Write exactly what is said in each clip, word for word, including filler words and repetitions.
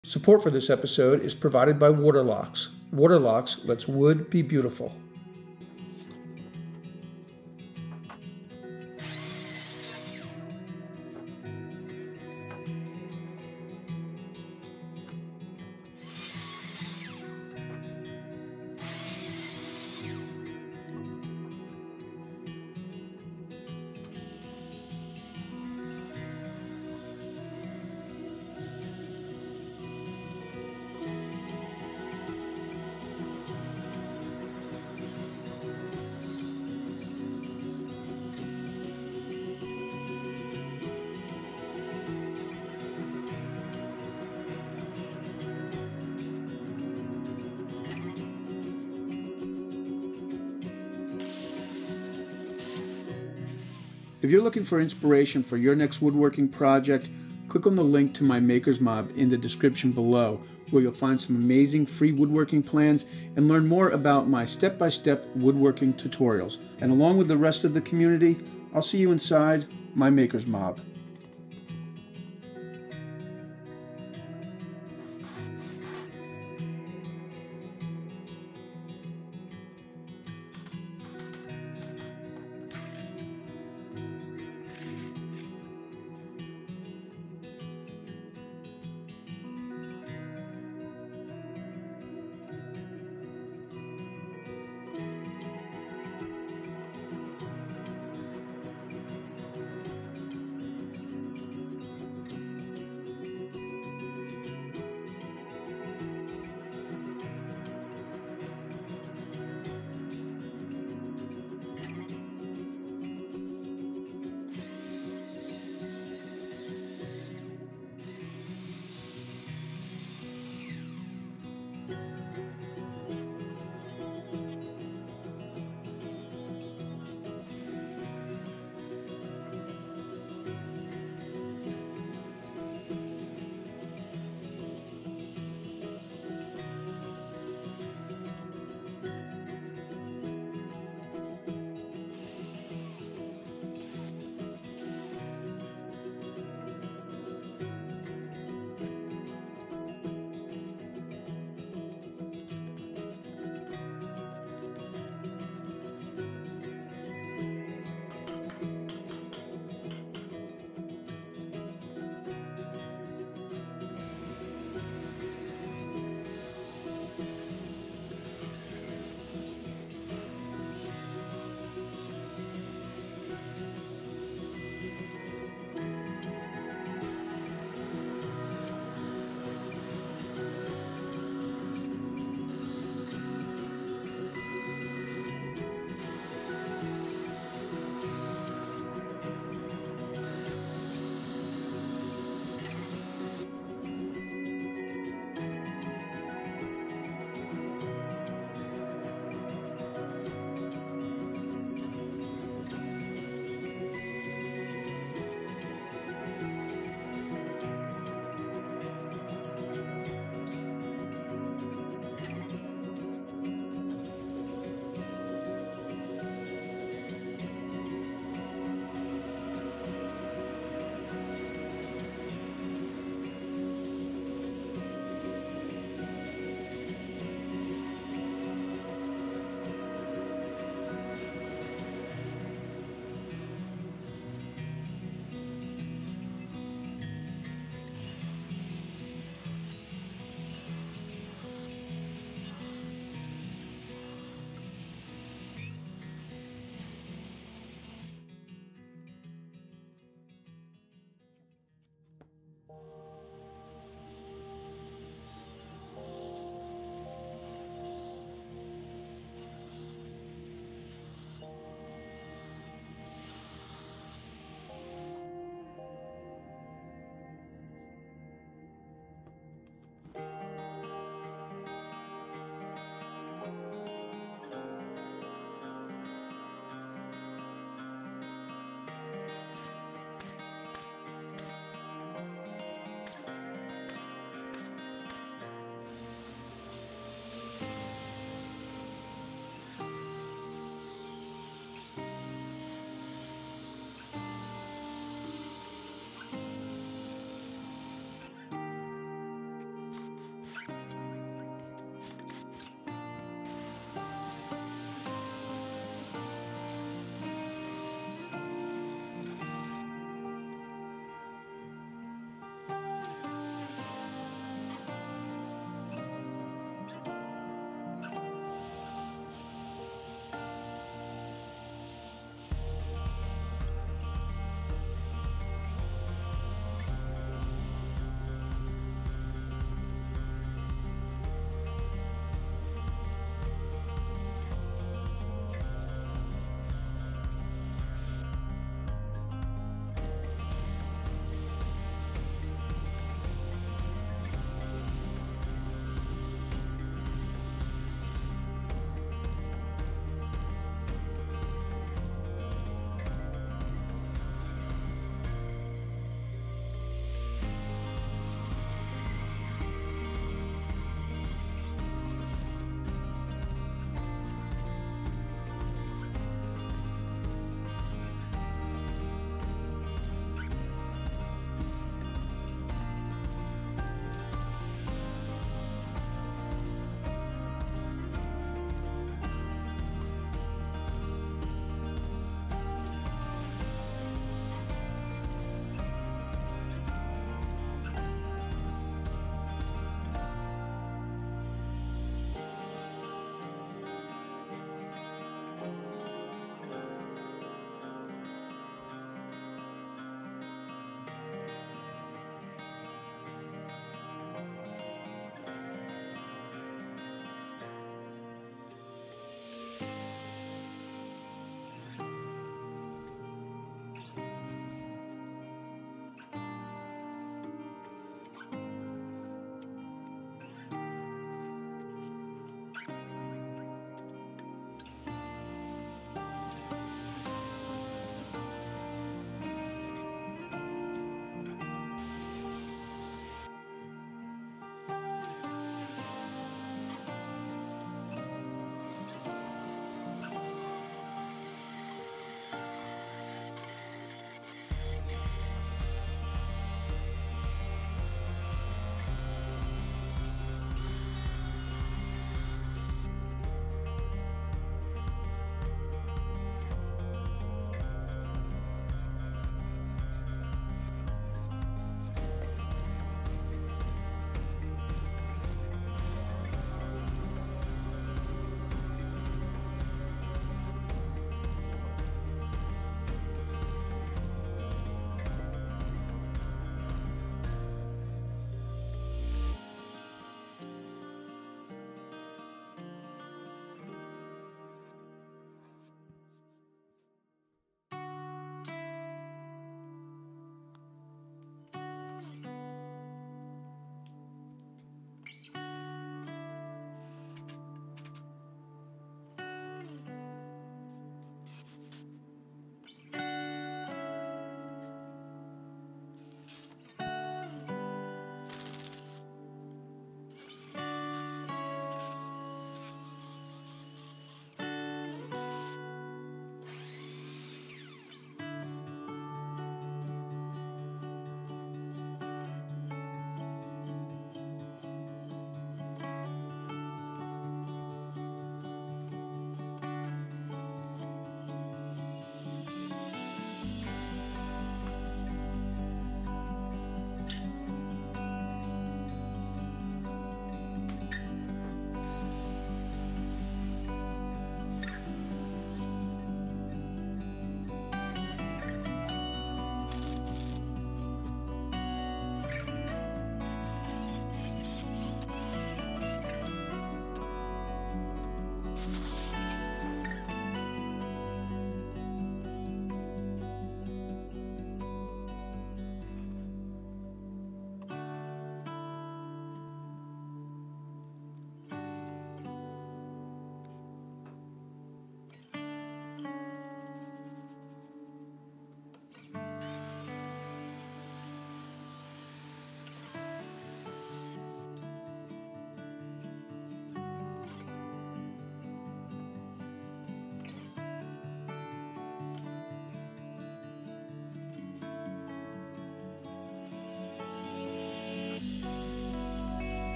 Support for this episode is provided by Waterlocks. Waterlocks lets wood be beautiful. If you're looking for inspiration for your next woodworking project, click on the link to my Maker's Mob in the description below, where you'll find some amazing free woodworking plans and learn more about my step-by-step woodworking tutorials. And along with the rest of the community, I'll see you inside my Maker's Mob.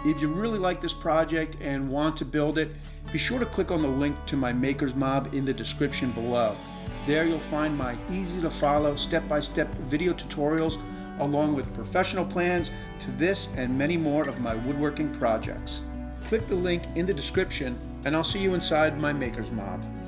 If you really like this project and want to build it, be sure to click on the link to my Makers Mob in the description below. There you'll find my easy to follow step-by-step video tutorials along with professional plans to this and many more of my woodworking projects. Click the link in the description and I'll see you inside my Makers Mob.